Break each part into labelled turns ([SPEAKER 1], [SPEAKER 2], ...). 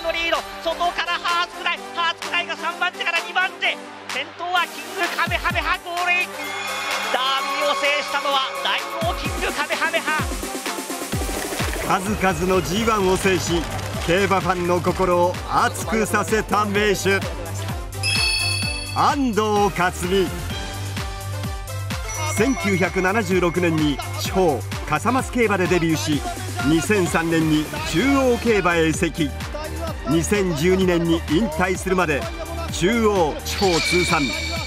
[SPEAKER 1] のリード、外からハーツクライが3番手から2番手、先頭はキングカメハメハゴールイン。ダービーを制したのは大王キングカメハメハ。
[SPEAKER 2] 数々の G1 を制し、競馬ファンの心を熱くさせた名手、安藤克己。1976年に地方笠松競馬でデビューし、2003年に中央競馬へ移籍。2012年に引退するまで中央地方通算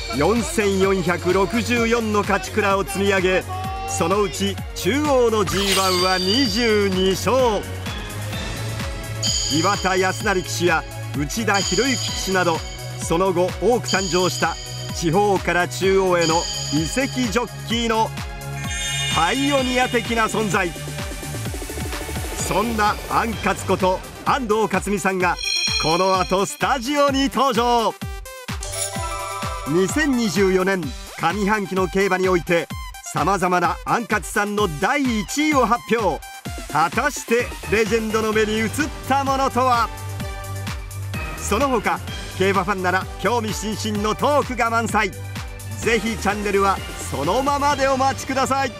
[SPEAKER 2] 4464の勝ち鞍を積み上げ、そのうち中央の G1 は22勝。岩田康成騎手や内田博之騎手など、その後多く誕生した地方から中央への移籍ジョッキーのパイオニア的な存在。そんなアンカツこと安藤克己さんがこの後スタジオに登場。2024年上半期の競馬においてさまざまなアンカツさんの第1位を発表。果たしてレジェンドの目に映ったものとは。その他競馬ファンなら興味津々のトークが満載。ぜひチャンネルはそのままでお待ちください。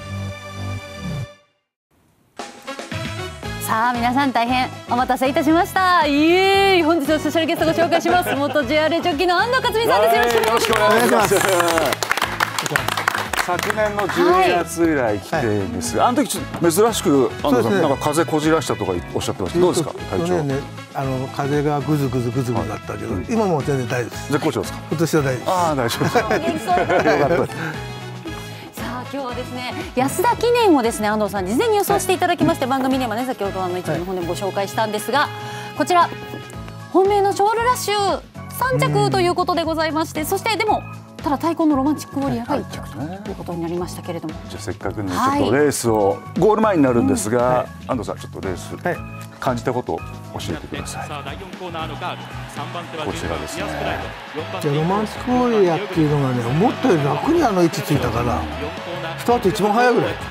[SPEAKER 3] さあ皆さん大変お待たせいたしました。本日のスペシャルゲストご紹介します。元 JRA ジョッキーの安藤克己さんです。よろしくお願いします。
[SPEAKER 4] 昨年の12月以来来てるんですが、あの時珍しく安藤さんなんか風邪こじらしたとかおっしゃってました。どうですか体調？
[SPEAKER 5] 風がぐずぐずぐずぐずだったけど、今も全然大丈夫です。
[SPEAKER 4] 絶好調ですか？
[SPEAKER 5] 今年は大丈夫です。
[SPEAKER 4] ああ大丈夫です。
[SPEAKER 3] 元気そうです。今日はですね、安田記念をですね安藤さん事前に予想していただきまして、番組でもね先ほど一部の方でもご紹介したんですが、こちら本命のショールラッシュ3着ということでございまして、そしてでもただ太鼓のロマンチックウォリアーが1着ということになりましたけれども、
[SPEAKER 4] じゃあせっかくねちょっとレースをゴール前になるんですが、安藤さんちょっとレース感じたことを教えてください。こちらですね。
[SPEAKER 5] じゃあロマンチックウォリアーっていうのがね、思ったより楽に位置ついたからスタート一番早いぐらいね。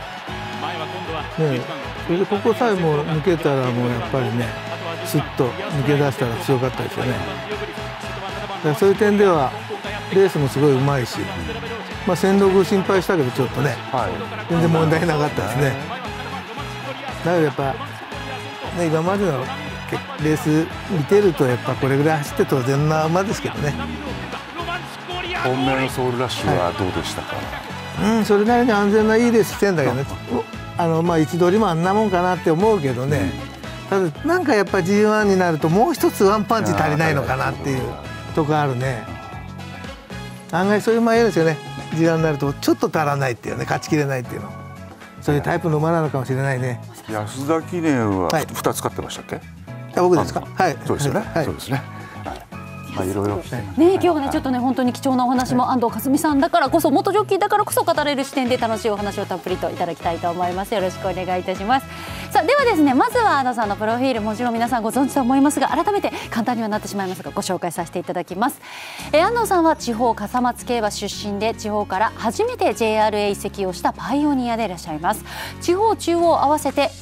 [SPEAKER 5] それでここさえも抜けたらもうやっぱりねスッと抜け出したら強かったですよね。だからそういう点ではレースもすごいうまいし、戦力心配したけどちょっとね、全然問題なかったですね。だけどやっぱ、ね、今までのレース見てるとやっぱこれぐらい走って当然な馬ですけどね。
[SPEAKER 4] 本命のソウルラッシュはどうでしたか？
[SPEAKER 5] それなりに安全ないいレースしてんだけどね。位置取りもあんなもんかなって思うけどね、ただなんかやっぱ G1 になるともう一つワンパンチ足りないのかなっていうとこあるね。案外そういう馬いるんですよね。時間になるとちょっと足らないっていうね、勝ちきれないっていうの、そういうタイプの馬なのかもしれないね。
[SPEAKER 4] 安田記念は2つ勝ってましたっけ？
[SPEAKER 5] 僕ですか？はい、
[SPEAKER 4] そうですよね。そうですね。いろいろ
[SPEAKER 3] 今日はねちょっとね本当に貴重なお話も安藤克己さんだからこそ、元ジョッキーだからこそ語れる視点で楽しいお話をたっぷりといただきたいと思います。よろしくお願いいたします。さあではですね、まずは安藤さんのプロフィール、もちろん皆さんご存知と思いますが、改めて簡単にはなってしまいますがご紹介させていただきます。安藤さんは地方笠松競馬出身で、地方から初めて JRA 移籍をしたパイオニアでいらっしゃいます。地方中央合わせて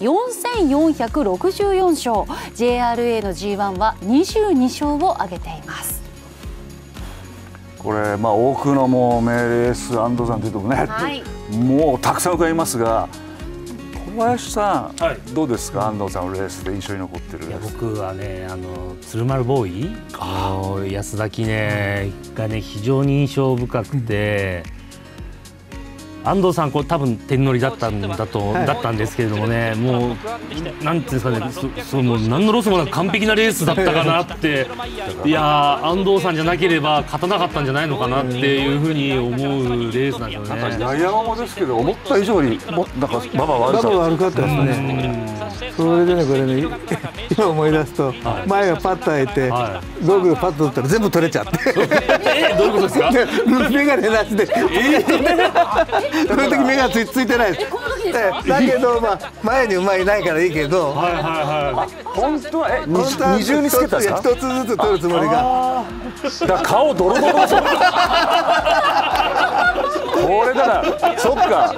[SPEAKER 3] 4464勝、 JRA の G1 は22勝を挙げています。
[SPEAKER 4] これ多くのもう名レース安藤さんというとね、もうたくさん伺いますが、小林さん、どうですか？安藤さんのレースで印象に残ってるレース。
[SPEAKER 6] 僕はね鶴丸ボーイ安田記念がね非常に印象深くて、安藤さんこれ多分点乗りだったんですけれどもね、もうなんていうんですかね、もう何のロスもなく完璧なレースだったかなって、いや安藤さんじゃなければ勝たなかったんじゃないのかなっていうふうに思うレースなんですよね。
[SPEAKER 4] やや重ですけど思った以上になんか馬場悪
[SPEAKER 5] かったですね。それでねこれね今思い出すと、前がパッと開いて道具がパッと取ったら全部取れちゃって、
[SPEAKER 6] どういうことですか？
[SPEAKER 5] 眼鏡なしでその時目がついてないです。だけど前に馬いないからいいけど、
[SPEAKER 4] 本当は二重につけたんですか？
[SPEAKER 5] 一つずつ取るつもりが。
[SPEAKER 4] だから顔ドロドロですよ。 これだからそっか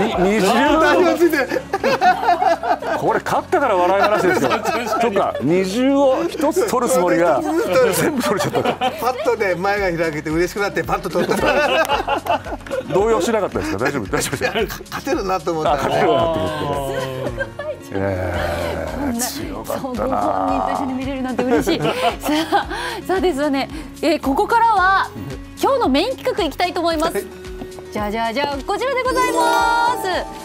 [SPEAKER 4] これ勝ったから笑い話ですよ。そっか20を一つ取るつもりが全部取れちゃったか。
[SPEAKER 5] パッとで前が開けて嬉しくなってパッと取った。
[SPEAKER 4] 動揺しなかったですか。大丈夫ですか。
[SPEAKER 5] 勝てるなと思った。
[SPEAKER 4] 勝てるなと思って。強かったな。
[SPEAKER 3] ご本人と一緒に見れるなんて嬉しい。さあですね、ここからは今日のメイン企画いきたいと思います。じゃあこちらでございます。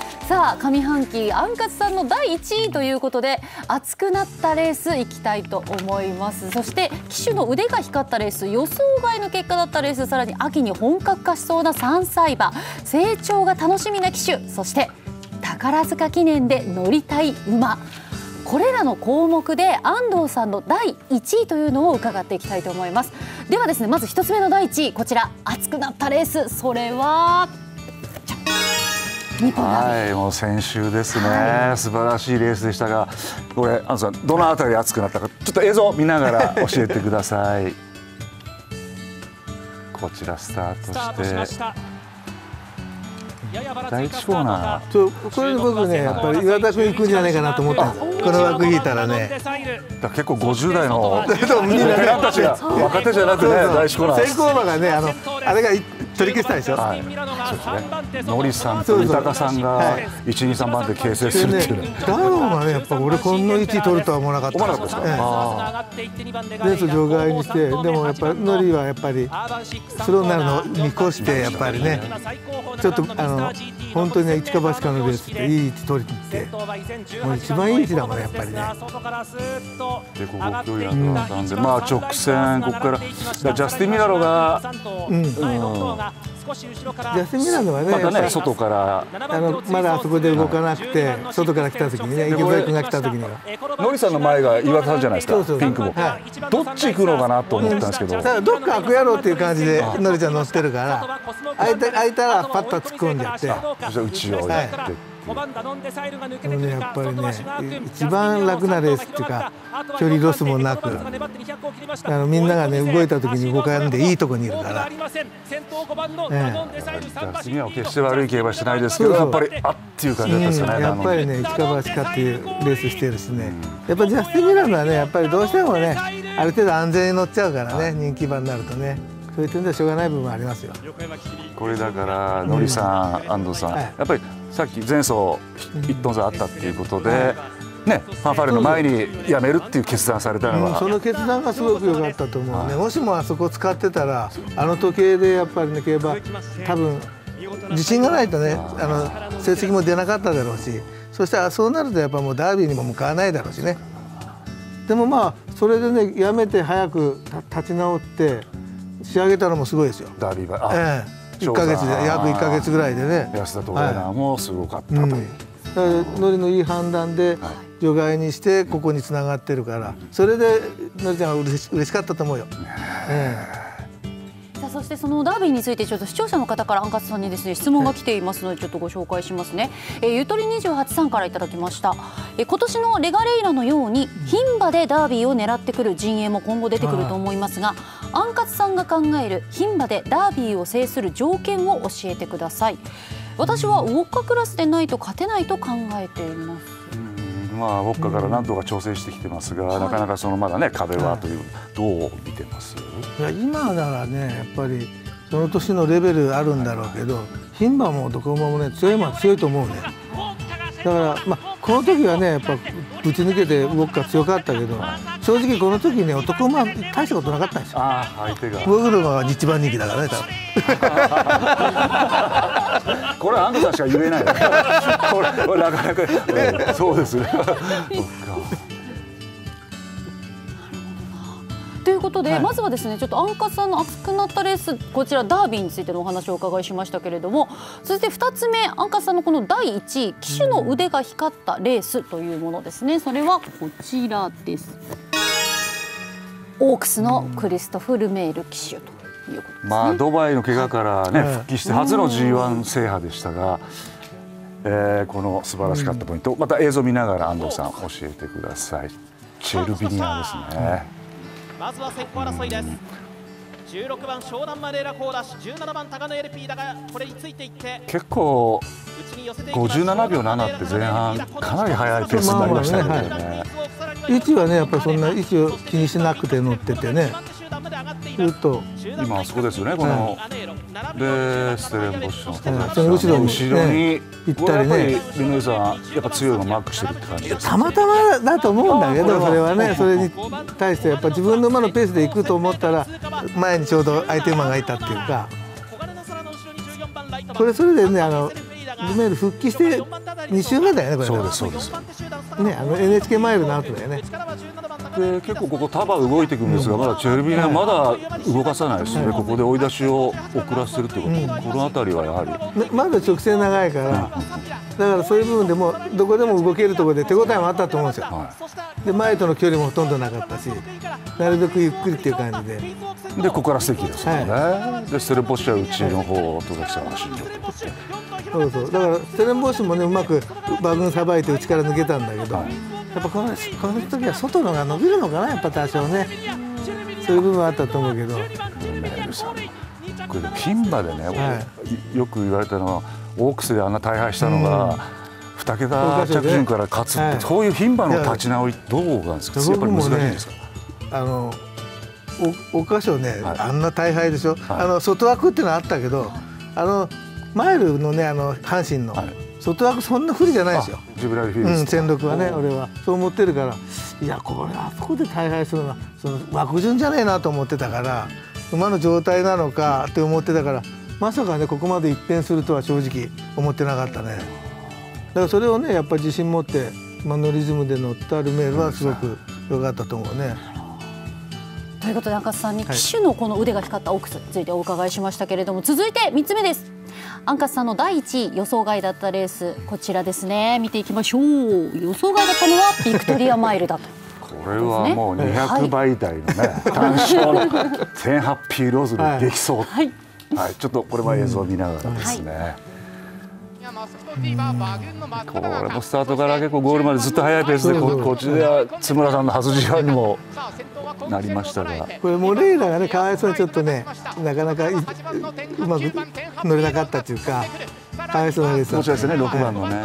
[SPEAKER 3] さあ上半期アンカツさんの第1位ということで熱くなったレースいきたいと思います。そして騎手の腕が光ったレース、予想外の結果だったレース、さらに秋に本格化しそうな3歳馬、成長が楽しみな騎手、そして宝塚記念で乗りたい馬、これらの項目で安藤さんの第1位というのを伺っていきたいと思います。ではですね、まず1つ目の第1位、こちら熱くなったレース、それは
[SPEAKER 4] はい、もう先週ですね、素晴らしいレースでしたが、これ安藤さんどのあたり熱くなったかちょっと映像を見ながら教えてください。こちらスタートして第1コーナ
[SPEAKER 5] ー、これ僕ねやっぱり岩田君行くんじゃないかなと思ったんです。この枠引いたらね、
[SPEAKER 4] 結構50代のベテランたちが若手じゃなくね、第1コーナー
[SPEAKER 5] 先行馬がねあれが取り消したでしょ。
[SPEAKER 4] はい、そうですね。ノリさんと豊さんが1、2、3番で形成するっていうね。
[SPEAKER 5] ダノンはねやっぱ俺この位置取るとは思わなかった。
[SPEAKER 4] 思わなかったです
[SPEAKER 5] か。レース場外にして、でもやっぱりノリはやっぱりスローになるのを見越してやっぱりね、ちょっと本当にね一か八かのレースっていい位置取りに行って、もう一番いい位置だもんねやっぱりね。
[SPEAKER 4] でここ距離があったんで、まあ直線ここからジャスティン・ミラロが
[SPEAKER 5] ジャスティン・ミラノはね、
[SPEAKER 4] またね外から
[SPEAKER 5] まだあそこで動かなくて、外から来た時にね、池添君が来た時には
[SPEAKER 4] ノリさんの前が岩田さんじゃないですか。ピンクもどっち行くのかなと思ったんですけど、
[SPEAKER 5] どっか開くやろうっていう感じでノリちゃん乗ってるから、開いたらパッと突っ込んじゃって、
[SPEAKER 4] そして内をやって。
[SPEAKER 5] やっぱりね一番楽なレースっていうか、距離ロスもなく、みんながね動いた時に動かんでいいとこにいるから。
[SPEAKER 4] 次は決して悪い競馬してないですけど、やっぱりあっていう感じだったですかね。
[SPEAKER 5] やっぱりね一か八かっていうレースしてるしね、やっぱりジャスティン・ミラノはねやっぱりどうしてもねある程度安全に乗っちゃうからね、人気馬になるとね。そういう点ではしょうがない部分はありますよ。
[SPEAKER 4] これだからノリさん、安藤さん、やっぱりさっき前走1トン差あったっていうことで、ね、ファンファーレの前にやめるっていう決断されたのは、
[SPEAKER 5] その決断がすごく良かったと思うね。もしもあそこ使ってたら時計でやっぱりね競馬多分自信がないとね成績も出なかっただろうし、そしたらそうなるとやっぱもうダービーにも向かわないだろうしね。でもまあそれでねやめて早く立ち直って仕上げたのもすごいですよ。
[SPEAKER 4] ダービー馬、
[SPEAKER 5] 1ヶ月で約1ヶ月ぐらいでね。
[SPEAKER 4] 安田トレーナーもすごかったという。
[SPEAKER 5] ノリのいい判断で除外にしてここに繋がってるから、それでノリちゃんは嬉しかったと思うよ。
[SPEAKER 3] さあそしてそのダービーについてちょっと視聴者の方からアンカツさんにですね質問が来ていますのでちょっとご紹介しますね。ゆとり28さんからいただきました。今年のレガレイラのように牝馬でダービーを狙ってくる陣営も今後出てくると思いますが、アンカツさんが考える牝馬でダービーを制する条件を教えてください。私はウォッカクラスでないと勝てないと考えています。
[SPEAKER 4] まあウォッカから何度か調整してきてますが、なかなかそのまだね壁はという、どう見てます？
[SPEAKER 5] いや今ならねやっぱりその年のレベルあるんだろうけど、牝馬も男馬もね強い馬強いと思うね。だからまあこの時はねやっぱぶち抜けてウォッカ強かったけど、正直この時ね男馬大したことなかったんですよ。
[SPEAKER 4] 相手が
[SPEAKER 5] 僕のが一番人気だからね多分。
[SPEAKER 4] これ安藤さんしか言えない。これなかなか、そうですね。
[SPEAKER 3] ということで、まずはですねちょっとアンカツさんの熱くなったレース、こちらダービーについてのお話をお伺いしましたけれども、続いて2つ目、アンカツさんのこの第1位騎手の腕が光ったレースというものですね。それはこちらです。オークスのクリストフ・ルメール騎手ということですね。
[SPEAKER 4] まあドバイの怪我からね復帰して初の G1 制覇でしたが、この素晴らしかったポイント、また映像見ながら安藤さん教えてください。チェルビニアですね。
[SPEAKER 1] まずは先行争いです。
[SPEAKER 7] 16番湘南マレーラコーダッシュ、17番高野 LP だがこれについていって
[SPEAKER 4] 結構57秒7って前半かなり速いペースになりましたよね。
[SPEAKER 5] 位置はねやっぱりそんな位置を気にしなくて乗っててね、ずっと
[SPEAKER 4] 今あそこですよね、このでステレンボッシュの
[SPEAKER 5] その後ろ
[SPEAKER 4] に
[SPEAKER 5] 行ったりね、
[SPEAKER 4] リノイさんやっぱ強いのマークしてるって感じです。
[SPEAKER 5] たまたまだと思うんだけど、それはね、それに対してやっぱ自分の馬のペースで行くと思ったら前にちょうど相手馬がいたっていうか、これそれでねルメール復帰して2週目だよね、これ。
[SPEAKER 4] そうですそうです
[SPEAKER 5] ね、NHK マイルの後だよね。
[SPEAKER 4] で結構ここ束動いていくんですが、まだチェルビーナまだ動かさないですね。ここで追い出しを遅らせてるってこと、この辺りはやはり
[SPEAKER 5] まだ直線長いから、だからそういう部分でもどこでも動けるところで手応えもあったと思うんですよ。で前との距離もほとんどなかったし、なるべくゆっくりっていう感じで。
[SPEAKER 4] でここから関ですよね。でステレンボッシュは内の方を戸崎さんが走ってって。
[SPEAKER 5] そうそう、だからステレンボッシュもねうまく馬群さばいて内から抜けたんだけど、やっぱこの時は外のが伸びるのかな、やっぱ多少ね、そういう部分はあったと思うけど。こ
[SPEAKER 4] れで牝馬でね、よく言われたのはオークスであんな大敗したのが2桁着順から勝つって、そういう牝馬の立ち直りどうなんですか。やっぱり難しいんですか。
[SPEAKER 5] 桜花賞ね、あんな大敗でしょ。外枠っていうのはあったけど、マイルのね阪神の外枠そんな不利じゃないですよ。戦力はね、俺はそう思ってるから、いやこれあそこで大敗するのはその枠順じゃねえなと思ってたから、馬の状態なのかって思ってたから、まさかねここまで一変するとは正直思ってなかったね。だからそれをねやっぱり自信持って馬のリズムで乗ったルメールはすごく良かったと思うね。
[SPEAKER 3] ということで赤瀬さんに騎手のこの腕が光ったオークスについてお伺いしましたけれども、続いて3つ目です。アンカスさんの第1位予想外だったレース、こちらですね、見ていきましょう。予想外だったのはビクトリアマイルだと。
[SPEAKER 4] これはもう200倍台のね、単勝の1000ハッピーローズの激走、はいちょっとこれは映像を見ながらですね、これもスタートから結構ゴールまでずっと速いペースで、こっちでは津村さんの初時間にもなりましたが、
[SPEAKER 5] これモレーナがねかわいそうにちょっとねなかなかうまく乗れなかったというか、かわいそうなレースだった。
[SPEAKER 4] そうですね、6番のね。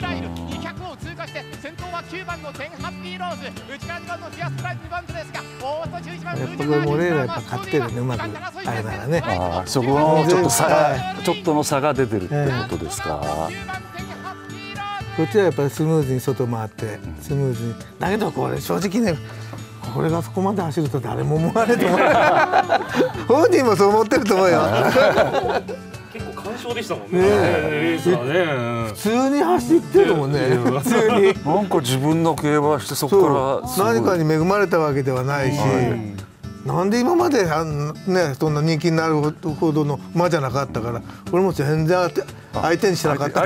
[SPEAKER 5] やっぱこれモレーナやっぱ勝ってるね、うまくあれならね。
[SPEAKER 4] そこのちょっと差がちょっとの差が出てるってことですか。
[SPEAKER 5] こっちはやっぱりスムーズに外回ってスムーズに、だけどこれ正直ね、これがそこまで走ると誰も思わないと思う。本人もそう思ってると思うよ。
[SPEAKER 6] 結構完勝でしたもんね。レースはね。
[SPEAKER 5] 普通に走ってるもんね。普通に。
[SPEAKER 4] なんか自分の競馬してそこから
[SPEAKER 5] 何かに恵まれたわけではないし、なんで今までねそんな人気になるほどの馬じゃなかったから、俺も全然相手にしなかった。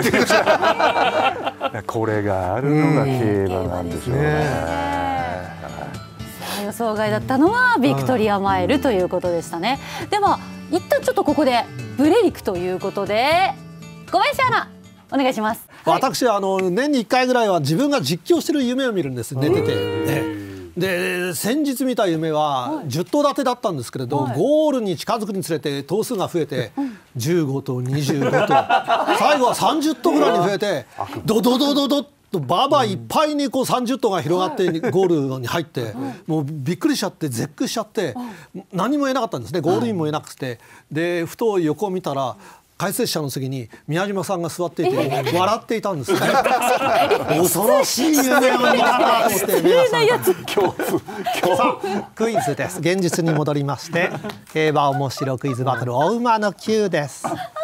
[SPEAKER 4] これがあるのが競馬なんでしょうね。
[SPEAKER 3] 予想外だったのはビクトリアマイルということでしたね。では一旦ちょっとここでブレイクということで小林アナお願いします。
[SPEAKER 8] 私は年に1回ぐらいは自分が実況してる夢を見るんです、寝てて。で先日見た夢は10頭立てだったんですけれど、ゴールに近づくにつれて頭数が増えて15頭25頭最後は30頭ぐらいに増えてドドドドドッとバーバーいっぱいにこう30頭が広がってゴールに入って、もうびっくりしちゃって絶句しちゃって何も言えなかったんですね。ゴールインも言えなくて、でふと横を見たら解説者の席に宮島さんが座っていて笑っていたんですね。恐ろしい夢を見たなと思って皆さん。さあクイズです。現実に戻りまして、競馬面白クイズバトルお馬の Q です。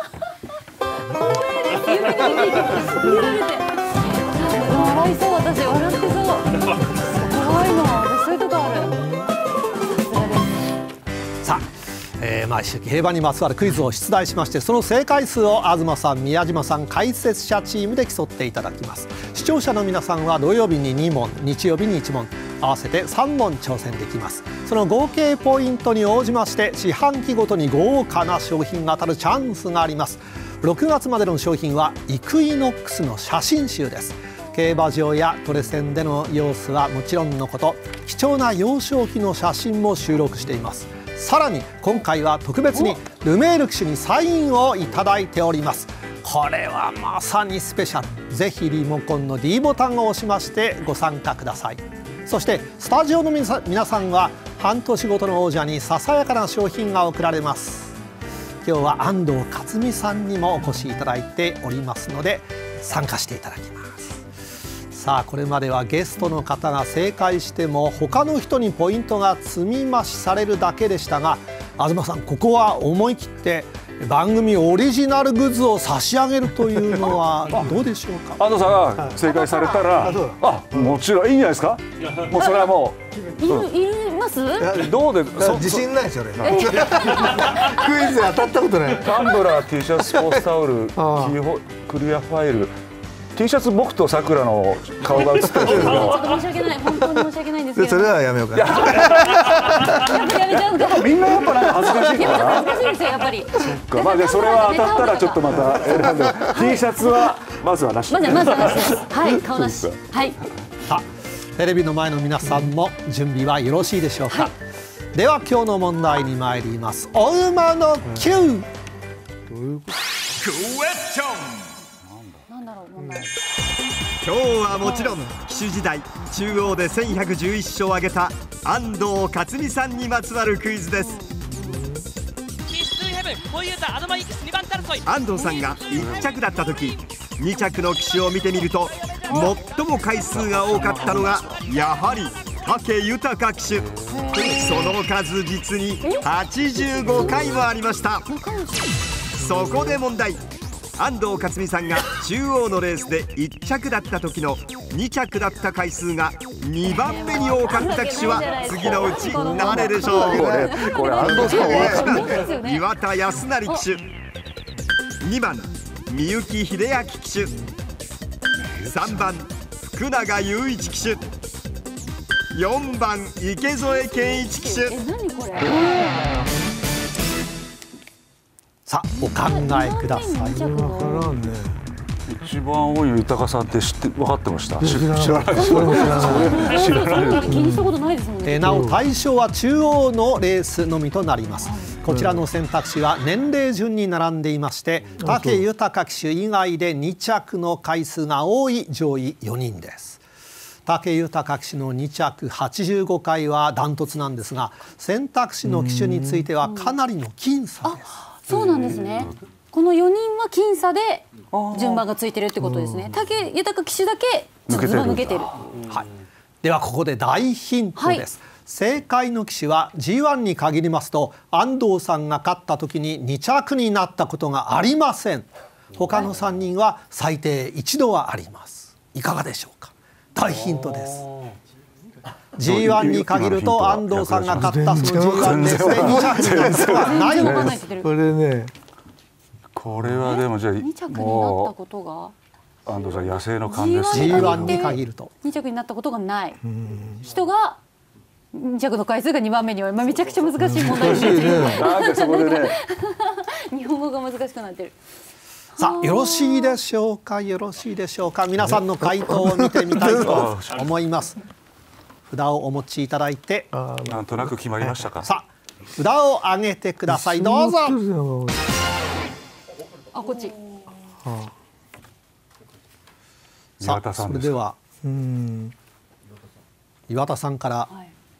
[SPEAKER 3] 笑いそう、私笑ってそう。怖いな、そういうとこある。
[SPEAKER 8] さあ、毎週競馬にまつわるクイズを出題しまして、その正解数を東さん、宮島さん、解説者チームで競っていただきます。視聴者の皆さんは土曜日に2問、日曜日に1問、合わせて3問挑戦できます。その合計ポイントに応じまして四半期ごとに豪華な商品が当たるチャンスがあります。6月までの商品はイクイノックスの写真集です。競馬場やトレセンでの様子はもちろんのこと、貴重な幼少期の写真も収録しています。 さらに今回は特別にルメール騎手にサインをいただいております。これはまさにスペシャル。ぜひリモコンの D ボタンを押しましてご参加ください。そしてスタジオの皆さんは半年ごとの王者にささやかな商品が贈られます。今日は安藤克美さんにもお越しいただいておりますので参加していただきます。さあこれまではゲストの方が正解しても他の人にポイントが積み増しされるだけでしたが、東さんここは思い切って番組オリジナルグッズを差し上げるというのはどうでしょうか。
[SPEAKER 4] 安藤さんが正解されたら、もちろんいいんじゃないですか。もうそれはもう
[SPEAKER 3] いります
[SPEAKER 4] どうで
[SPEAKER 5] 自信ないですよね。クイズで当たったことない。
[SPEAKER 4] タンブラー、T シャツ、スポーツタオル、クリアファイル、T シャツ、僕とさくらの顔が映ってるんですが、
[SPEAKER 3] ちょっと申し訳ない、本当に申し訳ないんですけど、
[SPEAKER 5] それはやめようか。
[SPEAKER 3] やめちゃうんか。
[SPEAKER 4] みんなやっぱなんか恥ずかしいのかな。
[SPEAKER 3] 恥ずかしいですよやっぱり。
[SPEAKER 4] そっか、まあじゃあそれは当たったらちょっとまた選んで T シャツはまずはなし。
[SPEAKER 3] まずはなしです。はい、顔なし。はい。
[SPEAKER 8] さあテレビの前の皆さんも準備はよろしいでしょうか。では今日の問題に参ります。お馬の Q。
[SPEAKER 3] なんだろう問題。
[SPEAKER 2] 今日はもちろん騎手時代中央で1111勝を挙げた安藤克美さんにまつわるクイズです。安藤さんが1着だった時2着の騎手を見てみると最も回数が多かったのがやはり武豊騎手。その数実に85回もありました。そこで問題。安藤克美さんが中央のレースで1着だった時の2着だった回数が2番目に多かった騎手は次のうち誰でしょう。
[SPEAKER 4] これ安藤さん
[SPEAKER 2] 1番岩田康成騎手、2番三幸秀明騎手、3番福永雄一騎手、4番池添健一騎手。
[SPEAKER 8] さあお考えください。
[SPEAKER 4] 一番多いの豊さんって分かってました。知らない。
[SPEAKER 3] 知らない。気にしたことないですもんね。
[SPEAKER 8] なお対象は中央のレースのみとなります。こちらの選択肢は年齢順に並んでいまして、武豊騎手以外で2着の回数が多い上位4人です。武豊騎手の2着85回はダントツなんですが、選択肢の騎手についてはかなりの僅差です。
[SPEAKER 3] そうなんですね。この4人は僅差で順番がついてるってことですね。武豊騎手だけずば抜けてる。
[SPEAKER 8] はい。ではここで大ヒントです。正解の騎手は G1 に限りますと安藤さんが勝った時に2着になったことがありません。他の3人は最低1度はあります。いかがでしょうか。大ヒントです。G1 に限ると安藤さんが勝ったその G1 レースで2着になったことはないんです。
[SPEAKER 5] これね、
[SPEAKER 4] これはでもじゃあ
[SPEAKER 3] 2着になったことが
[SPEAKER 4] 安藤さん野生の勘です。
[SPEAKER 8] G1 に限ると
[SPEAKER 3] 2着になったことがない人が2着の回数が2番目に多い。めちゃくちゃ難しい問題ですね。
[SPEAKER 4] なんでそこでね
[SPEAKER 3] 日本語が難しくなってる。
[SPEAKER 8] さあよろしいでしょうか。よろしいでしょうか。皆さんの回答を見てみたいと思います。札をお持ちいただいて、
[SPEAKER 4] なんとなく決まりましたか。
[SPEAKER 8] さあ札を上げてください。どうぞ。
[SPEAKER 3] あ、こっち。
[SPEAKER 8] さあそれでは岩田さんから、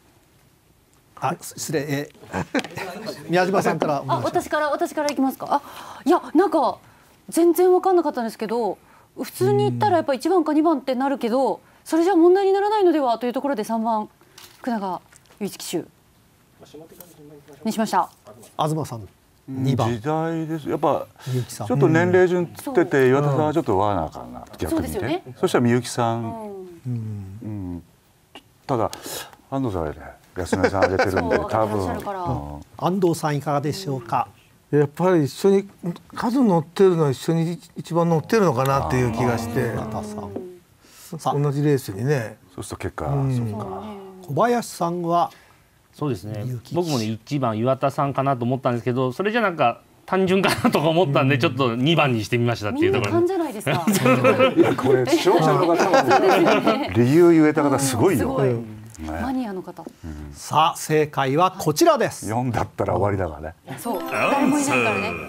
[SPEAKER 8] 失礼、宮島さんから。
[SPEAKER 3] 私からいきますか。いやなんか全然分かんなかったんですけど、普通に言ったらやっぱ1番か2番ってなるけど、それじゃ問題にならないのではというところで3番福永雄一騎手にしました。
[SPEAKER 8] 東さん2番。
[SPEAKER 4] 時代です。やっぱちょっと年齢順つってて岩田さんはちょっと和なかな逆にね。そしたらみゆきさん。ただ安藤さんはね安根さん挙げてるんで多分。
[SPEAKER 8] 安藤さんいかがでしょうか。
[SPEAKER 5] やっぱり一緒に数乗ってるのは一緒に一番乗ってるのかなっていう気がして。同じレースにね。
[SPEAKER 4] そうすると結果、
[SPEAKER 8] 小林さんは
[SPEAKER 6] そうですね。僕もね1番岩田さんかなと思ったんですけど、それじゃなんか単純かなとか思ったんでちょっと2番にしてみましたっていうところ。
[SPEAKER 3] みんな勘じゃないですか。
[SPEAKER 4] いやこれ視聴者の方も理由言えた方すごいよ。
[SPEAKER 3] マニアの方。
[SPEAKER 8] さあ正解はこちらです。
[SPEAKER 4] 4だったら終わりだからね。
[SPEAKER 3] そう、誰もいないからね。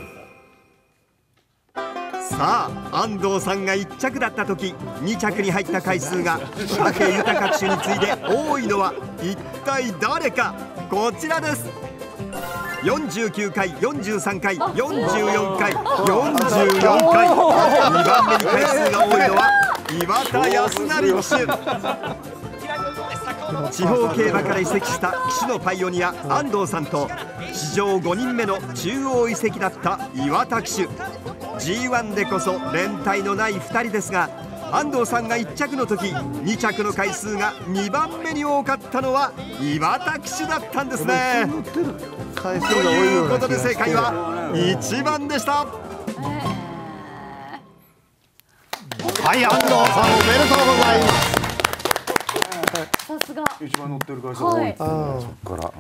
[SPEAKER 2] さあ安藤さんが1着だった時2着に入った回数が武豊騎手に次いで多いのは一体誰か。こちらです。49回、43回、44回、44回。2番目に回数が多いのは岩田康成騎手。地方競馬から移籍した騎手のパイオニア安藤さんと史上5人目の中央移籍だった岩田騎手。 G1 でこそ連帯のない2人ですが、安藤さんが1着の時2着の回数が2番目に多かったのは岩田騎手だったんですね。ということで正解は1番でした。
[SPEAKER 8] はい、安藤さんおめでとうございます。
[SPEAKER 3] さすが。
[SPEAKER 4] 一番乗ってる回数が多い。そっから。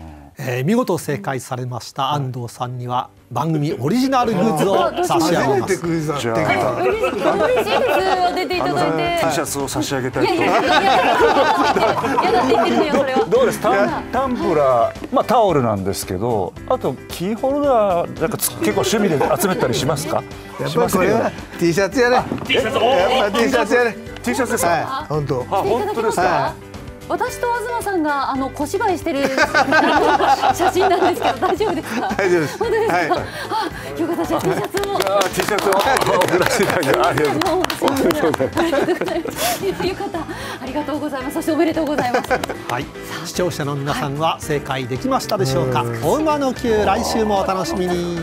[SPEAKER 8] 見事正解されました安藤さんには番組オリジナルグッズを差し上げます。
[SPEAKER 3] 嬉しいです。出ていただいて。
[SPEAKER 4] T シャツを差し上げたいと。どうです？タンブラー、まあタオルなんですけど、あとキーホルダーなんか結構趣味で集めたりしますか？
[SPEAKER 5] やっぱりこれは T シャツやね。やっぱ T シャツやね。
[SPEAKER 4] T シャツですか？
[SPEAKER 5] 本当。
[SPEAKER 4] 本当ですか？
[SPEAKER 3] 私と東さんが小芝居してる写真なんですけど大丈夫ですか？
[SPEAKER 5] 大丈夫です。
[SPEAKER 3] 本当ですか？あ、よかった。じゃあ T シャツを。
[SPEAKER 4] T シャツを送らせていただきます。ありがとうございます。
[SPEAKER 3] よかった。ありがとうございます。そしておめでとうございます。
[SPEAKER 8] はい。視聴者の皆さんは正解できましたでしょうか？お馬の球来週もお楽しみに。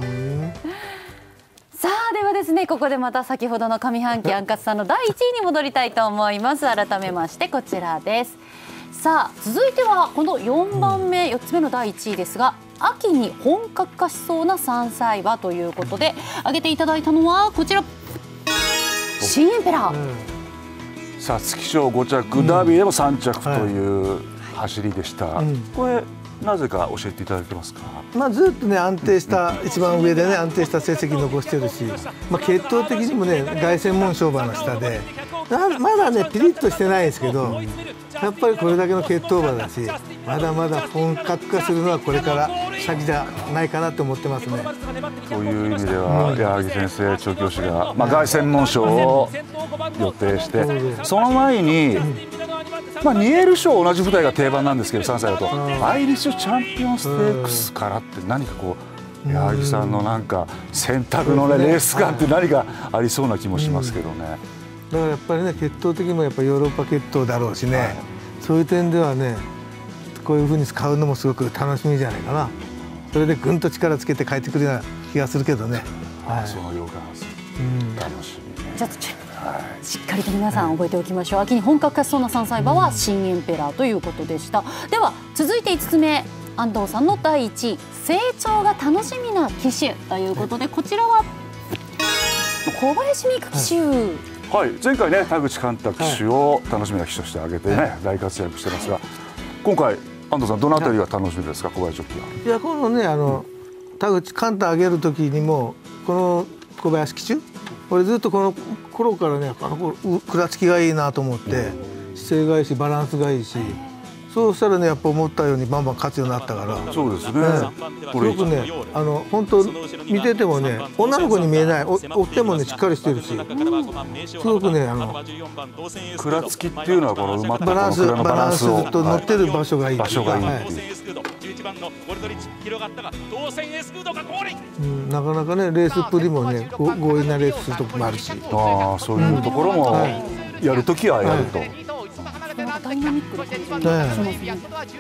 [SPEAKER 3] さあではですね、ここでまた先ほどの上半期アンカツさんの第1位に戻りたいと思います。改めましてこちらです。さあ続いてはこの4番目、4つ目の第1位ですが、秋に本格化しそうな3歳馬ということで挙げていただいたのはこちら、新エンペラー。
[SPEAKER 4] 皐月賞5着、ダービーでも3着という走りでした。これなぜか教えていただけますか？
[SPEAKER 5] まあずっとね安定した一番上でね安定した成績残してるし、まあ血統的にもね凱旋門賞馬の下でまだねピリッとしてないですけど、やっぱりこれだけの血統馬だし、まだまだ本格化するのはこれから先じゃないかなと思ってますね。
[SPEAKER 4] という意味では矢作先生調教師が凱旋門賞を予定して、その前にニエル賞同じ舞台が定番なんですけど3歳だとアイリッシュチャンピオンステークスからって何かこう矢作さんのなんか選択のねレース感って何かありそうな気もしますけどね。
[SPEAKER 5] だからやっぱりね血統的にもやっぱヨーロッパ血統だろうしね、そういう点ではねこういうふうに使うのもすごく楽しみじゃないかな。それでぐんと力つけて帰ってくるような気がするけどね。
[SPEAKER 4] その予感楽しみね。
[SPEAKER 3] じゃあしっかりと皆さん覚えておきましょう。秋に本格化しそうな3歳馬は新エンペラーということでした。では続いて5つ目、安藤さんの第1位、成長が楽しみな騎手ということで、こちらは小林美空騎手。
[SPEAKER 4] はい、前回ね田口寛太騎手を楽しみな騎手として挙げてね大活躍してますが、今回安藤さんどのあたりが楽しみですか？小林ジョッキーは。
[SPEAKER 5] いやこのね田口寛太上げる時にもこの小林騎手、俺ずっとこの頃からねくらつきがいいなと思って、姿勢がいいしバランスがいいし、そうしたらねやっぱ思ったようにバンバン勝つようになったから。
[SPEAKER 4] そうですね。
[SPEAKER 5] すごくね本当見ててもね女の子に見えない、追ってもねしっかりしてるし、すごくね
[SPEAKER 4] くらつきっていうのはこの馬と
[SPEAKER 5] バランスと乗ってる場所がいい。
[SPEAKER 4] 場所がいい。
[SPEAKER 5] なかなかねレースっぷりもね強引なレースするとこもあるし、
[SPEAKER 4] そういうところもやるときはやると。
[SPEAKER 3] ダイナミックな感じがしますね。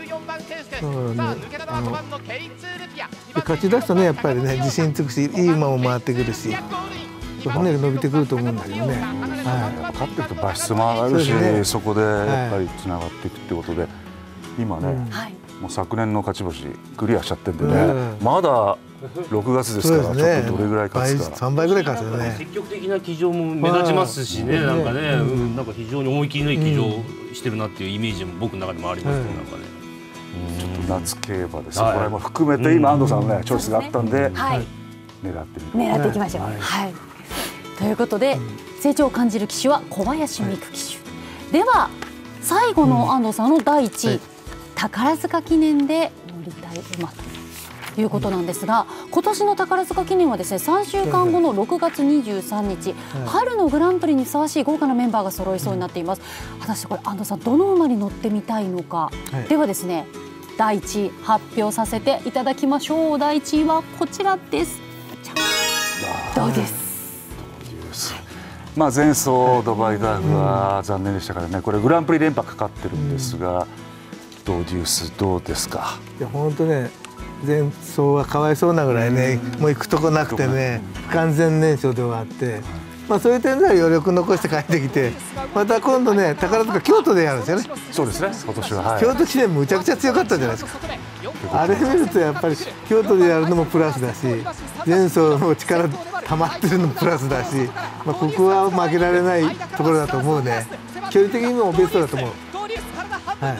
[SPEAKER 5] 勝ち出すとねやっぱりね自信つくし、いい馬も回ってくるし、骨が伸びてくると思うんだけどね。
[SPEAKER 4] 勝っていくと馬質も上がるし、そこでやっぱりつながっていくってことで、今ねもう昨年の勝ち星クリアしちゃってんでね、まだ6月ですからちょっとどれぐらい勝つか。
[SPEAKER 5] 3倍ぐらい勝つよね。
[SPEAKER 6] 積極的な騎乗も目立ちますしね、なんかね、なんか非常に思い切りのいい騎乗してるなっていうイメージも僕の中でもありますね。なんかね
[SPEAKER 4] ちょっと夏競馬でそこら辺も含めて今安藤さんのねチョイスがあったんで狙って
[SPEAKER 3] いきましょう。はいということで成長を感じる騎手は小林美空騎手では、 最後の安藤さんの第1位、宝塚記念で乗りたい馬ということなんですが、今年の宝塚記念はですね、3週間後の6月23日、春のグランプリにふさわしい豪華なメンバーが揃いそうになっています。果たしてこれ安藤さん、どの馬に乗ってみたいのか、ではですね、第1位発表させていただきましょう。第1位はこちらです。どうです。
[SPEAKER 4] まあ前走ドバイダーフは残念でしたからね、これグランプリ連覇かかってるんですが、ドーデュースどうですか。
[SPEAKER 5] いや本当ね、前走はかわいそうなぐらいね、もう行くとこなくてね、不完全燃焼で終わって、まあそういう点では余力残して帰ってきて、また今度ね、宝塚京都でやるんですよね。
[SPEAKER 4] そうですね、今年は、はい、
[SPEAKER 5] 京都記念むちゃくちゃ強かったじゃないですか。あれ見るとやっぱり京都でやるのもプラスだし、前走の力溜まってるのもプラスだし、まあ、ここは負けられないところだと思うね。距離的にもベストだと思う。はい、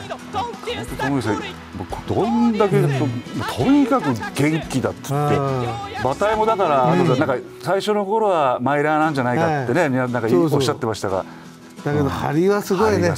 [SPEAKER 4] どんだけ、とにかく元気だっつって、馬体もだから、なんか最初の頃はマイラーなんじゃないかってね、なんかおっしゃってましたが、
[SPEAKER 5] だけど張りはすごいね。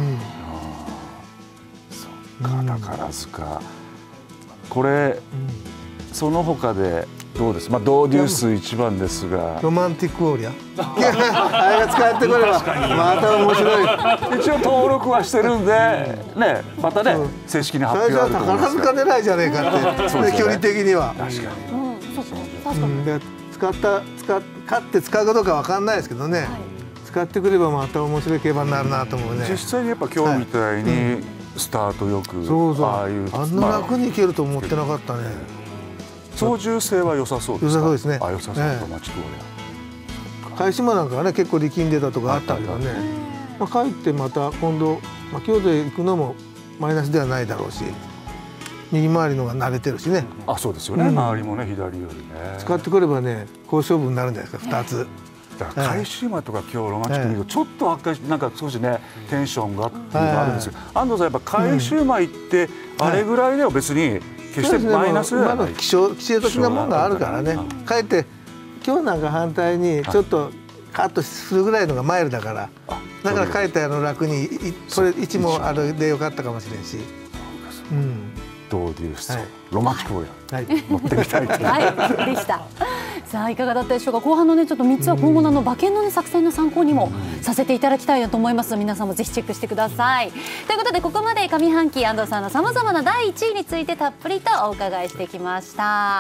[SPEAKER 4] 宝塚、これ、その他でどうです。まあドーデュース一番ですが、
[SPEAKER 5] ロマンティックウォリアあれが使ってくればまた面白い。
[SPEAKER 4] 一応登録はしてるんでね、またね正式に発表あると思います。
[SPEAKER 5] 最初は宝塚狙いじゃねえかって距離的には。
[SPEAKER 4] 確か
[SPEAKER 5] に勝って使うかどうかわかんないですけどね、使ってくればまた面白い競馬になるなと思うね。
[SPEAKER 4] 実際にやっぱ今日みたいにスタートよく、
[SPEAKER 5] あんな楽にいけると思ってなかったね。
[SPEAKER 4] 操縦性は良さそうですか。
[SPEAKER 5] 良さそうですね。
[SPEAKER 4] 良さそうだと待ち通り。
[SPEAKER 5] 返し馬なんかはね、結構力んでたとかあったけどね。まあ帰ってまた今度、まあ京都へ行くのもマイナスではないだろうし、右回りのが慣れてるしね。
[SPEAKER 4] あ、そうですよね。周りもね、左よりね。
[SPEAKER 5] 使ってくればね、好勝負になるんじゃないですか。2つ。
[SPEAKER 4] だから返し馬とか今日ロマンチック見るとちょっと赤い、なんか少しねテンションがっていうのがあるんですけど、安藤さんやっぱ返し馬行ってあれぐらいでは別に決してマイナスではない。
[SPEAKER 5] 希少的なものがあるからね。かえって今日なんか反対にちょっとカットするぐらいのがマイルだから、だからかえって楽にこれ1もあれでよかったかもしれんし。
[SPEAKER 4] ドーデュース、ロマンチックウォリア乗ってみたいという。
[SPEAKER 3] はい、でした。さあいかがだったでしょうか。後半のねちょっと3つは今後の馬券のね作戦の参考にもさせていただきたいなと思います。皆さんもぜひチェックしてください。ということでここまで上半期安藤さんのさまざまな第1位についてたっぷりとお伺いしてきました。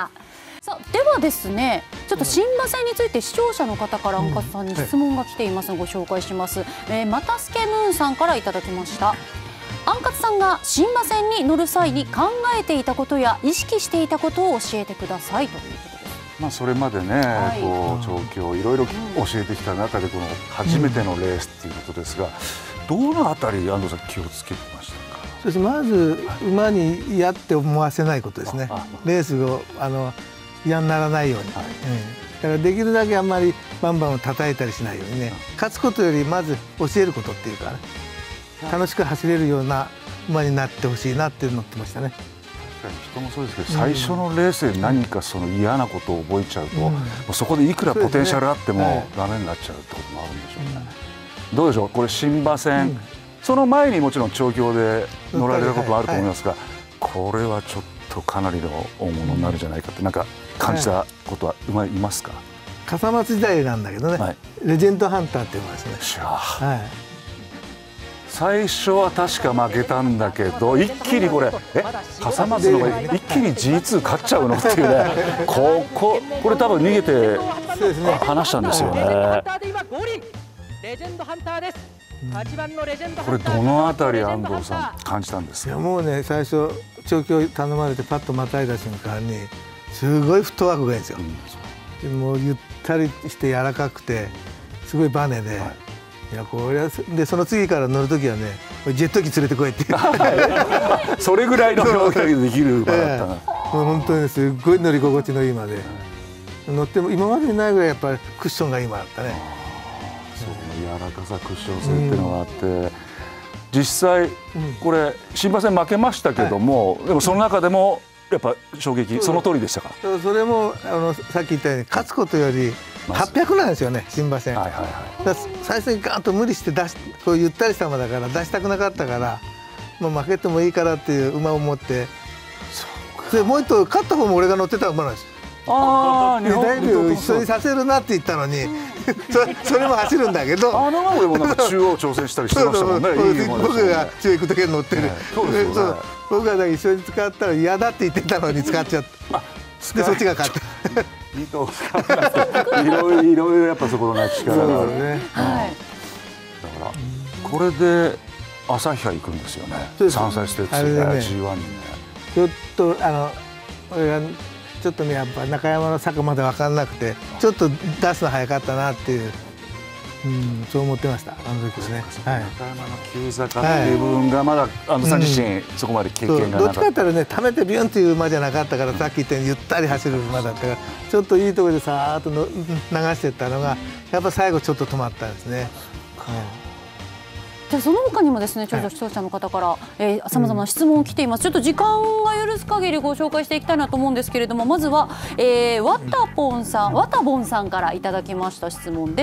[SPEAKER 3] さあではですね、ちょっと新馬戦について視聴者の方からアンカツさんに質問が来ていますのでご紹介します。またすけムーンさんからいただきました。アンカツさんが新馬戦に乗る際に考えていたことや意識していたことを教えてくださいということです。
[SPEAKER 4] まあそれまでね、こう調教いろいろ教えてきた中でこの初めてのレースということですが、どのあたり安藤さん気をつけてましたか。
[SPEAKER 5] そうです。まず馬に嫌って思わせないことですね。レースを嫌にならないように。だからできるだけあんまりバンバンを叩いたりしないようにね。勝つことよりまず教えることっていうかね、楽しく走れるような馬になってほしいなって乗ってましたね。
[SPEAKER 4] 人もそうですけど、最初のレースで何かその嫌なことを覚えちゃうと、もうそこでいくらポテンシャルあってもダメになっちゃうってこともあるんでしょうね。どうでしょう、これ新馬戦、その前にもちろん調教で乗られたこともあると思いますが、これはちょっとかなりの大物になるんじゃないかってなんか感じたことは馬いますか。
[SPEAKER 5] 笠松時代なんだけどね、レジェンドハンターって言いますね。
[SPEAKER 4] 最初は確か負けたんだけど、一気にこれ笠松のが一気に G2 勝っちゃうのっていうね、これ多分逃げて離したんですよね。これどのあたり安藤さん感じたんですか。
[SPEAKER 5] いやもうね、最初調教頼まれてパッとまたいだ瞬間にすごいフットワークがいいんですよ。もうゆったりして柔らかくてすごいバネで。いやこれはでその次から乗るときはね、ジェット機連れてこいって
[SPEAKER 4] それぐらいの表現できる馬だったな。
[SPEAKER 5] もう本当にすっごい乗り心地のいい馬で、乗っても今までにないぐらいやっぱりクッションがいい馬だったね。
[SPEAKER 4] そう柔らかさ、クッション性っていうのがあって、実際これ新馬戦負けましたけども、でもその中でもやっぱ衝撃、その通りでしたか。
[SPEAKER 5] それもさっき言ったように勝つことより 800なんですよね、新馬戦。だから最初にガーンと無理してこうゆったりした馬だから出したくなかったから、もう負けてもいいからっていう馬を持って、でもう一頭勝った方も俺が乗ってた馬なんですよ。デビュー一緒にさせるなって言ったのにそれも走るんだけど、
[SPEAKER 4] あの馬もなんか中央挑戦したりしてましたもんね。
[SPEAKER 5] 僕が中央行く時は乗ってる。僕が一緒に使ったら嫌だって言ってたのに使っちゃった。でそっちが勝った。
[SPEAKER 4] いろいろやっぱそこのね力があるね。だからこれで朝日杯行くんですよね。3歳ステップで G1 にね。
[SPEAKER 5] ちょっと俺がちょっとねやっぱ中山の坂まで分かんなくてちょっと出すの早かったなっていう、そう思ってましたあの時はね。
[SPEAKER 4] 中山の急坂っていう部分がまだ安藤さん自身そこまで経験がなかった。
[SPEAKER 5] どっちかって言ったらね溜めてビュンっていう馬じゃなかったから、さっき言ったようにゆったり走る馬だったから、ちょっといいところでさーっと流していったのがやっぱ最後ちょっと止まったんですね。
[SPEAKER 3] じゃあその他にもですね、視聴者の方からさまざまな質問を来ています。ちょっと時間が許す限りご紹介していきたいなと思うんですけれども、まずは、ワタボンさんからいただきました質問です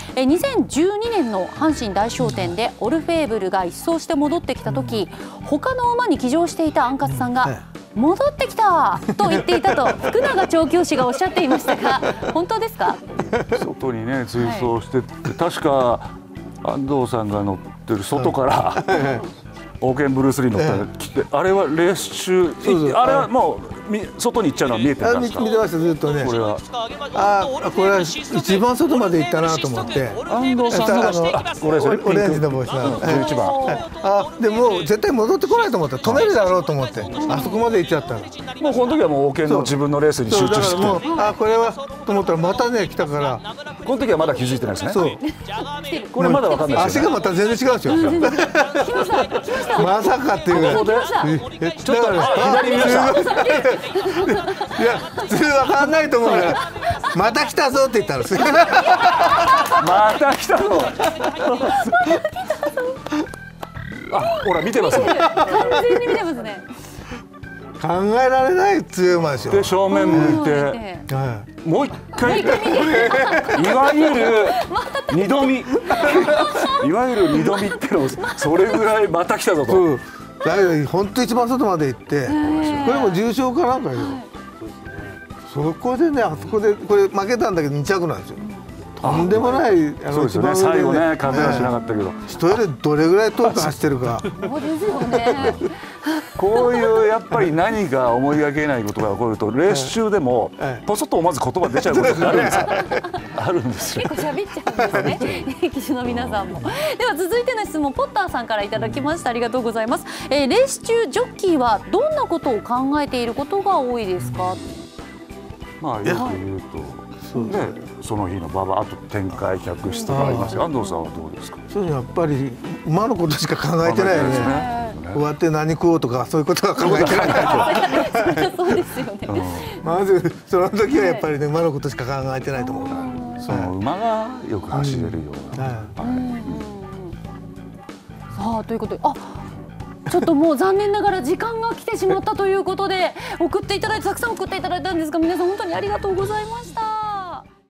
[SPEAKER 3] 。2012年の阪神大賞典でオルフェーブルが一掃して戻ってきた時、他の馬に騎乗していたアンカツさんが戻ってきたと言っていたと福永調教師がおっしゃっていましたが、本当ですか？
[SPEAKER 4] 外にね追走してって、確か安藤さんが乗ってる外からオーケンブルース・リー乗ってきて、あれはレース中、あれはもう外に行っちゃうのは見えてたんですか？
[SPEAKER 5] 見てました、ずっとね。これは一番外まで行ったなと思って。
[SPEAKER 4] 安藤さんの
[SPEAKER 5] オレンジの帽子の
[SPEAKER 4] 11番。
[SPEAKER 5] でも絶対戻ってこないと思って、止めるだろうと思ってあそこまで行っちゃったの。
[SPEAKER 4] もうこの時はもうオーケンの自分のレースに集中して、
[SPEAKER 5] もうこれはと思ったらまたね来たから、
[SPEAKER 4] この時はまだ気づいてないですね。
[SPEAKER 5] そう、
[SPEAKER 4] これまだわかんないですよね。
[SPEAKER 5] 足がまた全然違うんですよ。まさかっていうぐらい。
[SPEAKER 4] ちょっと左見ました。
[SPEAKER 5] いや普通わかんないと思うから、また来たぞって言ったら
[SPEAKER 4] また来たぞ。ほら見てますね。
[SPEAKER 3] 完全に見てますね。
[SPEAKER 5] 考えられない強い馬ですよ。
[SPEAKER 4] で正面向いてもう一回、いわゆる二度見、いわゆる二度見ってのをそれぐらいまた来たぞと。
[SPEAKER 5] だけど本当一番外まで行って、これも重賞かなんかよ。そこでね、あそこでこれ負けたんだけど2着なんですよ。とんでもない、
[SPEAKER 4] そうですよね。最後ね、風はしなかったけど、
[SPEAKER 5] 人よりどれぐらい遠く走ってるか。
[SPEAKER 3] そうですよね。
[SPEAKER 4] こういうやっぱり何か思いがけないことが起こると、レース中でもポソッと思わず言葉出ちゃうことってあるんですよ。あるんですよ。
[SPEAKER 3] 結構喋っちゃうんですね。騎手の皆さんも。では続いての質問、ポッターさんからいただきました。ありがとうございます。レース中ジョッキーはどんなことを考えていることが多いですか？
[SPEAKER 4] まあよく言うと、ね、その日の馬場、あと展開、客室とかありますよ。安藤さんはどうですか？
[SPEAKER 5] そういうのやっぱり馬のことしか考えてないよね。終わって何食おうとかそういうことは考えてない。
[SPEAKER 3] そうですよね。
[SPEAKER 5] まずその時はやっぱりね、馬のことしか考えてないと思うから。
[SPEAKER 4] その馬がよく走れるような。
[SPEAKER 3] さあということで、ちょっともう残念ながら時間が来てしまったということで、送っていただいて、たくさん送っていただいたんですが、皆さん本当にありがとうございました。